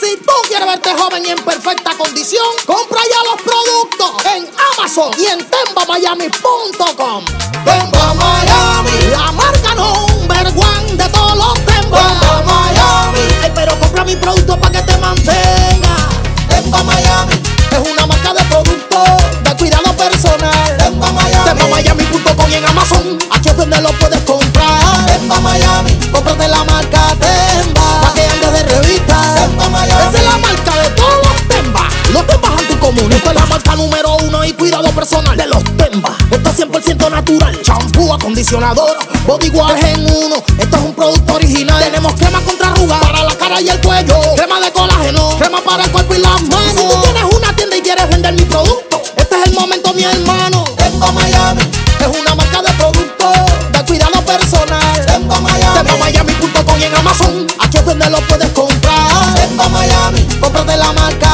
Si tú quieres verte joven y en perfecta condición, compra ya los productos en Amazon y en tembamiami.com. Temba Miami, la marca number one de todos los Temba. Temba Miami, ay, pero compra mi producto para que te mantenga. Temba Miami, es una marca de productos de cuidado personal. Temba Miami, tembamiami.com y en Amazon, aquí es donde lo puedes comprar. Temba Miami, cómprate la marca Temba, para que andes de revista. Temba Miami, esa es la marca de todos los Temba. Los Tembas anticomunes, esta es la marca número uno y cuidado personal de los Temba. Esto es 100% natural, champú, acondicionador, body wash en uno. Esto es un producto original. Tenemos crema contra arrugas para la cara y el cuello, crema de colágeno, crema para el cuerpo y las manos. Si tú tienes una tienda y quieres vender mi producto, este es el momento, mi hermano. Temba Miami es una marca de productos de cuidado personal. Temba Miami, tembamiami.com y en Amazon, aquí es donde lo puedes comprar. Temba Miami, cómprate la marca